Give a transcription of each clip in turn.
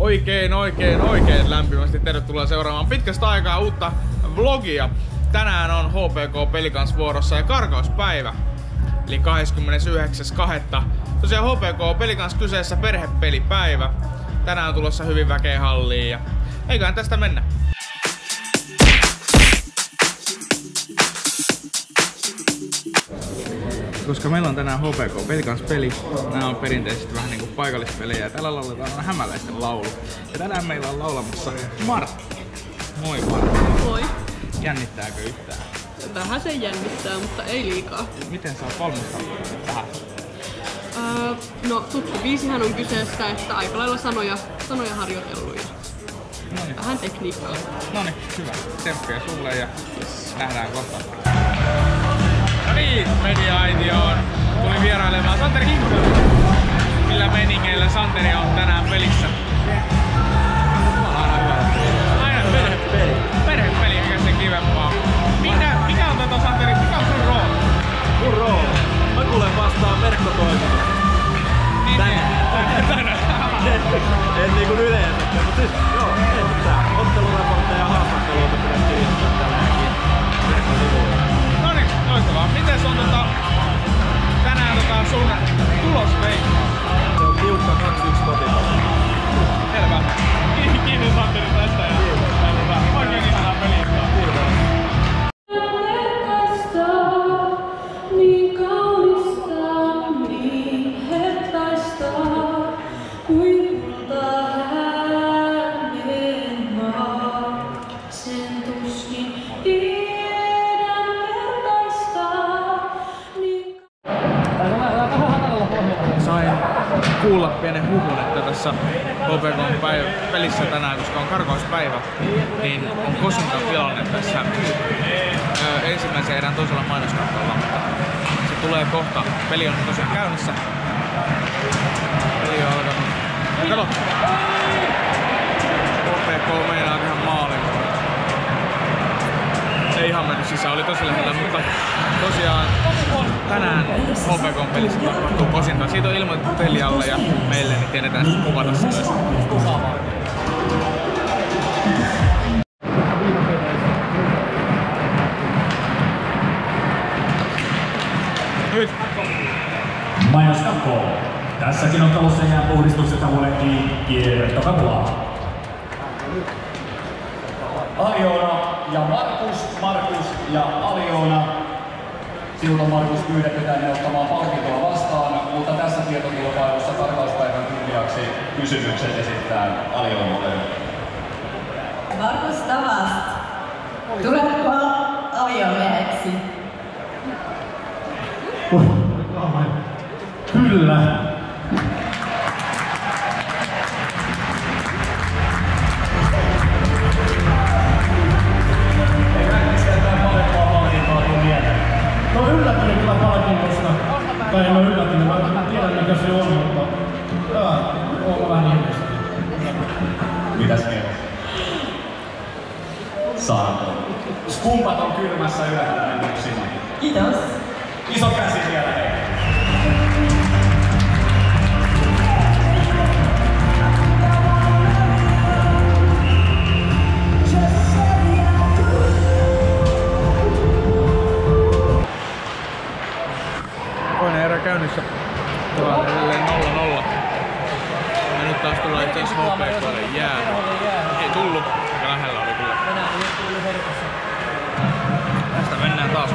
Oikein lämpimästi tervetuloa seuraamaan pitkästä aikaa uutta vlogia. Tänään on HPK Pelicans vuorossa ja karkauspäivä. Eli 29.2. Tosiaan HPK Pelicans kyseessä perhepelipäivä. Tänään on tulossa hyvin väkeä halliin ja eiköhän tästä mennä. Koska meillä on tänään HPK Pelicans peli, nämä on perinteisesti vähän niinku paikallispelejä ja täällä lauletaan hämäläisten laulu. Ja tänään meillä on laulamassa Martti. Moi Martti. Moi. Jännittääkö yhtään? Vähän se jännittää, mutta ei liikaa. Miten sä oot valmistautunut tähän? No tuttu biisihän on kyseessä, että aika lailla sanoja harjoitellut ja vähän tekniikkaa. Noniin, hyvä. Tsemppiä sulle ja nähdään kohta. No niin, media-aitioon tuli vierailemaan Santeri Hinkka. Millä meningeillä Santeri on tänään pelissä? Aina perhepeli. Perhepeli, mikä se kivempaa. Mikä on Santeri, mikä on sun rooli? Mun rooli? Mä kuulen vastaan verkkotoimintaa. Tänään. En niinku yleensä, mutta siis joo, ei mitään. Otteluraportteja ja haastatteluita pitäisi kirjoittaa tänäänkin verkkosivuilla. Noniin, loistavaa. Mites on tänään sun tulosveikkaus? Se on tiukka 2-1 kotimaassa. Selvä. Kiitos Santeri tästä ja oikein ihanaa peliä. Sain kuulla pienen huhun, että tässä HPK pelissä tänään, koska on karkauspäivä, niin on kosinta tilanne tässä ensimmäisen erän toisella mainoskappalla. Se tulee kohta. Peli on tosiaan käynnissä. Peli on alkanut. Ja kato! HPK meinaa tehdä maalin. Ei ihan mennyt sisään, oli tosi lähellä, mutta tosiaan tänään HPK pelissä tapahtuu kosinta. Siitä on ilmoitettu pelialle ja meille, niin tiedetään sitten kuvata se myös. Nyt! Mainoskappo. Tässäkin ottelussa jää puhdistuksesta huolehtii kiertokapula. Aljoona ja Markus ja Aljoona. Silloin Markus pyydetään ne ottamaan palkintoa vastaan, mutta tässä tietokilpailussa karkauspäivän kunniaksi kysymyksen esittää Aljoonalle. Markus Tavast, tuletko aviomieheksi? Kyllä. No yllätyin kyllä palkinnosta. Tai en ole yllättynyt, mä tiedän mikä se on, mutta on vähän ihmeessä. Mitäs mieltä? Saanko? Skumpat on kylmässä ylhäällä yksin. Kiitos. Iso käsi vielä heille. Toinen erä käynnissä. Tuolla on edelleen 0-0. Ja nyt taas tulee itse asiassa HPK:lle jää. Ei tullut. Aika lähellä oli kyllä. Tästä mennään taas.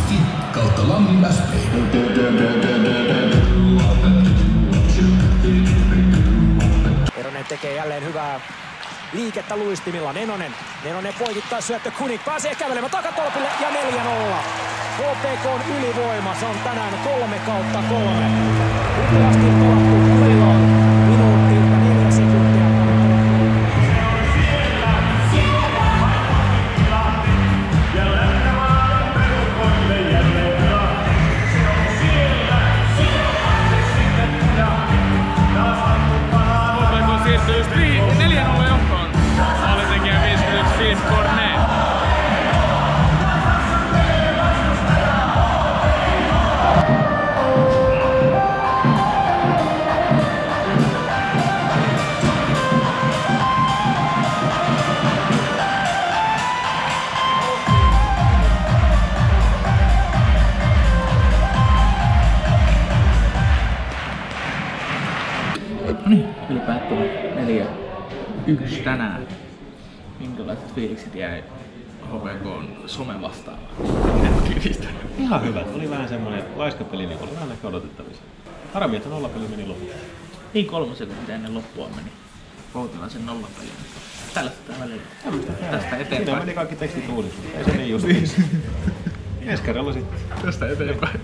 Iltalehti/Lammi-SP. Eronen tekee jälleen hyvää liikettä luistimilla. Nenonen poikittaa syöttö. Kunik pääsee kävelemään takatolpille ja 4-0. HPK:n ylivoima, se on tänään 3/3. Upeasti pelattu Kuiloon. Minuutti ja 4 sekuntia. HPK siirtyy just 4-0 johtoon. Maalintekijä 51 Philippe Cornet. Peli päättyi 4-1 tänään. Minkälaiset fiilikset jäi HPK:n some vastaavaan? Ihan hyvät. Oli vähän semmoinen laiska peli, niin oli vähän ehkä odotettavissa. Harmi, että nollapeli meni loppuun. Niin 3 sekuntia ennen loppua meni Poutilaisen nollapeli. Tällaista välillä. Tästä eteenpäin. Siinä meni kaikki tekstit uudistus. Ei se niin just. Eskarilla sitten. Tästä eteenpäin.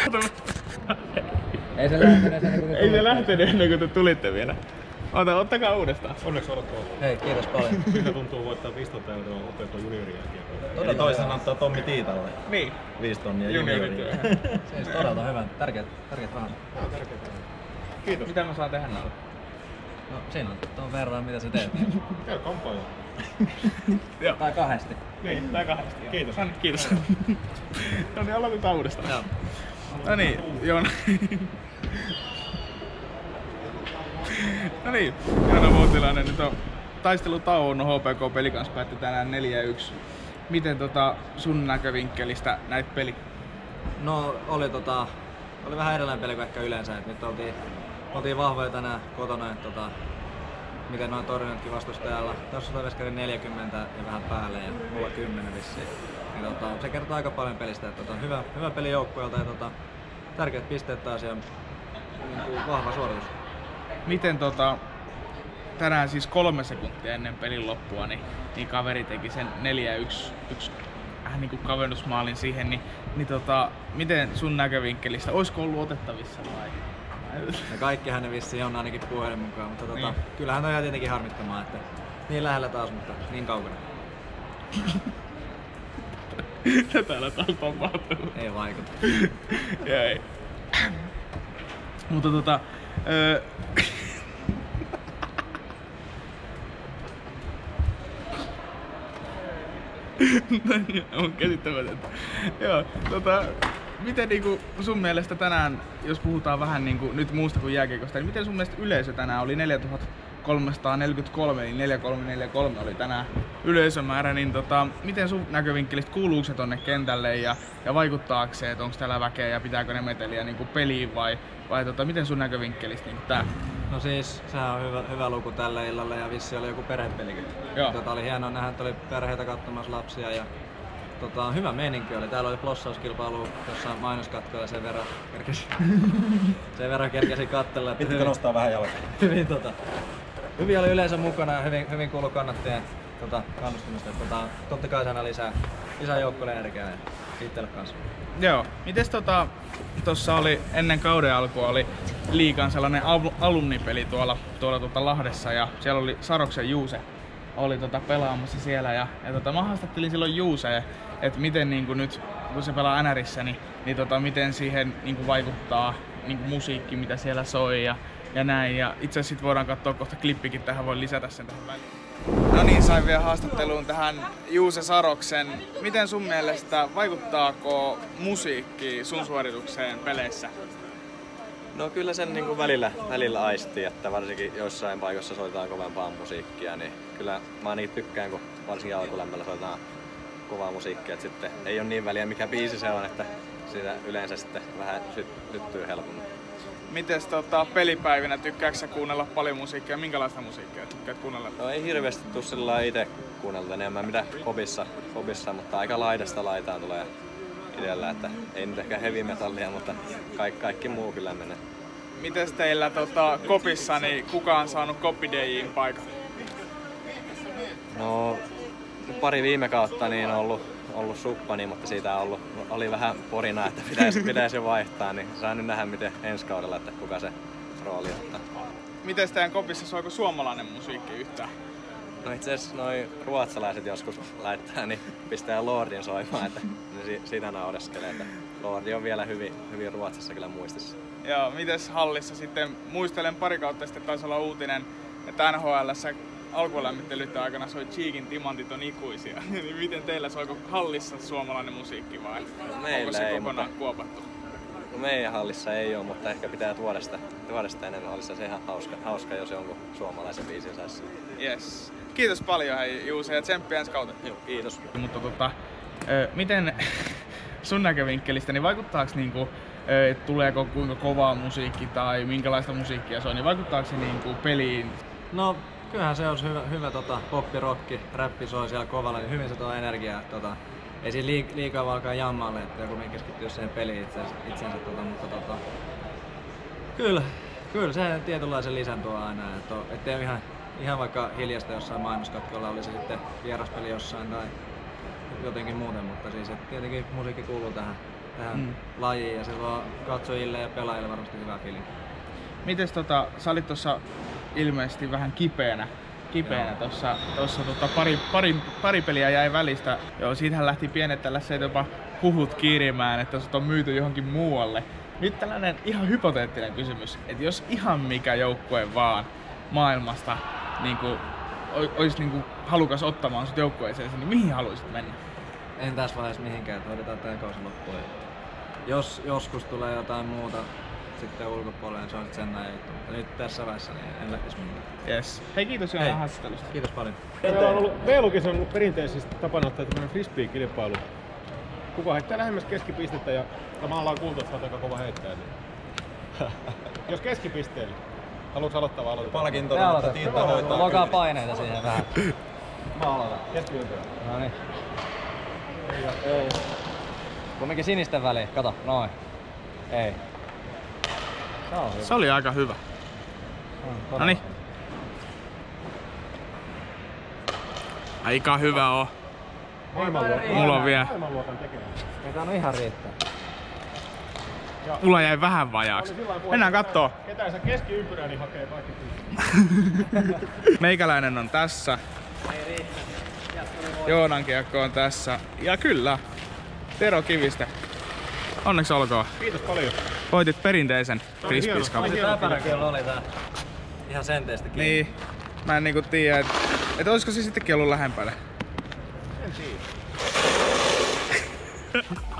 Ei se lähtenyt ennen kuin te Ei se lähtenyt ennen kuin te tulitte vielä. Ottakaa uudestaan. Onneksi olkoon. Hei, kiitos paljon. Miltä tuntuu voittaa 15 € HPK juniorijääkiekkoa? Eli toisen antaa Tommi Tiitalle. Niin. 5 tonnia Juniorityö. Siis todella hyvä. Tärkeät rahat. Kiitos. Mitä mä saan tehdä näillä? No siinä on tuon verran mitä sä teet. Käy kampaamaan. Joo. Tai kahdesti. Niin, tai 2. Kiitos. Kiitos. No niin, aloitetaan uudestaan. Joo. No niin, Joona. No niin, Joona Muutilainen nyt on taistelutauon. HPK peli kanssa päätti tänään 4-1. Miten sun näkövinkkelistä näit peli? No oli vähän erilainen peli kuin ehkä yleensä. Et nyt oltiin vahvoja tänään kotona. Miten noin torjunnatkin vastustajalla. Tuossa oli veskari 40 ja vähän päälle ja mulla 10 vissiin. Niin, se kertoo aika paljon pelistä. Että hyvä peli joukkueelta ja tärkeät pisteet taas ja niin vahva suoritus. Miten tänään siis 3 sekuntia ennen pelin loppua, niin kaveri teki sen 4-1 vähän niinku kavennusmaalin siihen, niin miten sun näkövinkkelistä, olisiko ollut otettavissa vai? Ja kaikkihan ne vissiin on ainakin puheiden mukaan, mutta niin. Kyllähän toi jää tietenkin harmittamaan, että niin lähellä taas, mutta niin kaukana. Mitä täällä taas tapahtuu? Ei vaikuta. Ei. Mutta on käsittämätöntä. Joo, miten niinku sun mielestä tänään, jos puhutaan vähän niinku nyt muusta kuin jääkiekosta, niin miten sun mielestä yleisö tänään oli 4343, niin 4343 oli tänään yleisömäärä, niin miten sun näkövinkkelistä, kuuluuko se tonne kentälle ja vaikuttaako se, että onko täällä väkeä ja pitääkö ne meteliä niinku peliin vai miten sun näkövinkkelistä niinku tää? No siis, sehän on hyvä luku tälle illalle ja vissi oli joku perhepelikin. Joo. Oli hienoa nähdä, että oli perheitä katsomassa lapsia ja hyvä meininki oli. Täällä oli flossauskilpailu jossain mainoskatkoilla sen verran kerkesi katsella. Pitääkö nostaa vähän jalkaa? Hyvin oli yleensä mukana ja hyvin kuului kannattajien kannustamista. Totta kai aina lisää joukkueelle energiaa ja itselle kanssa. Joo. Mites tossa oli ennen kauden alkua oli liigan sellainen alumnipeli tuolla Lahdessa ja siellä oli Saroksen Juuse oli pelaamassa siellä ja mä haastattelin silloin Juuseen, että miten niinku nyt kun se pelaa NRissä, niin miten siihen niinku vaikuttaa niinku musiikki mitä siellä soi ja näin ja itse asiassa sit voidaan katsoa kohta klippikin tähän, voi lisätä sen tähän väliin. No niin, sain vielä haastatteluun tähän Juuse Saroksen. Miten sun mielestä vaikuttaako musiikki sun suoritukseen peleissä? No kyllä sen niin kuin välillä aistii, että varsinkin joissain paikoissa soitetaan kovempaa musiikkia, niin kyllä mä ainakin tykkään, kun varsinkin alkulämmöllä soitetaan kovaa musiikkia, että sitten ei ole niin väliä mikä biisi se on, että siitä yleensä sitten vähän syttyy helpommin. Mites pelipäivinä tykkääksä sä kuunnella paljon musiikkia? Minkälaista musiikkia tykkäät kuunnella? No ei hirveästi tuu sillä itse kuunnelta enemmän mitä hobissa, mutta aika laidasta laitaan tulee itsellä, että ei nyt ehkä heavy metallia, mutta kaikki muu kyllä menee. Mites teillä kopissa, niin kuka on saanut Koppi DJ:n paikan? No, pari viime kautta niin on ollut suppani, mutta siitä oli vähän porinaa, että pitäisi jo vaihtaa, niin saa nyt nähdä miten ensi kaudella, että kuka se rooli ottaa. Mites teidän kopissa soiko suomalainen musiikki yhtään? No itse asiassa noi ruotsalaiset joskus laittaa, niin pistää Lordin soimaan, että siitä naureskelee, että Lordi on vielä hyvin Ruotsissa kyllä muistissa. Joo, mites hallissa sitten, muistelen pari kautta sitten taisi olla uutinen, että NHL:ssä alkulämmittelyiden aikana soi Cheekin Timantit on ikuisia. Niin miten teillä soiko hallissa suomalainen musiikki vai onko se kokonaan kuopattu? No meidän hallissa ei ole, mutta ehkä pitää tuoda sitä enemmän. Olisi se ihan hauska, jos jonkun suomalaisen biisin saisi. Yes. Kiitos paljon hei Juuse ja tsemppiä ensi kautta. Joo, kiitos. Mutta miten sun näkövinkkelistä, niin vaikuttaako niinku, tuleeko kuinka kovaa musiikki tai minkälaista musiikkia se on, niin vaikuttaako se niinku peliin? No kyllähän se olisi hyvä poppi, rocki, räppi soi siellä kovalla, niin hyvin se tuo energiaa. Ei siinä liikaa vaan alkaa jammalle, että joku keskittyy siihen peliin itsensä, mutta kyllä se tietynlaisen lisän tuo aina, ettei ole ihan vaikka hiljasta jossain mainoskatkolla, oli se sitten vieraspeli jossain tai jotenkin muuten, mutta siis tietenkin musiikki kuuluu tähän lajiin ja silloin katsojille ja pelaajille varmasti hyvä fiilinki. Mites sä olit tossa ilmeisesti vähän kipeänä tossa pari peliä jäi välistä. Joo, siitähän lähti pienet tällaiset jopa huhut kiirimään, että sut on myyty johonkin muualle. Nyt tällainen ihan hypoteettinen kysymys, että jos ihan mikä joukkue vaan maailmasta niinku, olisi niinku halukas ottamaan sut joukkueeseen, niin mihin haluaisit mennä? En tässä vaiheessa mihinkään, että hoidetaan tämän kausi loppuun. Jos joskus tulee jotain muuta sitten ulkopuolelle, niin se on sen näin juttu. Mutta nyt tässä vaiheessa niin en lähtisi mihinkään. Yes. Hei, kiitos Joona haastattelusta. Kiitos paljon. Meillä on ollut V-lukissa on ollut perinteisesti tapana ottaa tämmönen frisbee-kilpailu. Kuka heittää lähemmäs keskipistettä ja me ollaan kuultu, että sä oot aika kova heittäjä. Niin. Jos keskipisteellä. Haluatko aloittaa vai aloittaa? Palkintona, että Tinta hoitaa. Lokaa paineita siihen vähän. Mä aloitan. Keskipisteellä. Noniin. Ei. Kumminkin sinisten väliin. Kato, noin. Ei. Se oli aika hyvä. Noniin. Aika hyvä on. Mulla on vielä. Ei tää on ihan riittää. Mulla jäi vähän vajaaksi. Mennään kattoo. Ketään sä keskiympyrää, niin hakee kaikki. Meikäläinen on tässä. Joonan kiekko on tässä. Ja kyllä, Tero Kiviste. Onneksi olkoon. Kiitos paljon. Voitit perinteisen frisbeeskapin. Täpärä kyllä oli tää. Ihan senteistä kiinni. Niin. Mä en niinku tiedä, että olisiko se sittenkin ollut lähempänä. En tiedä.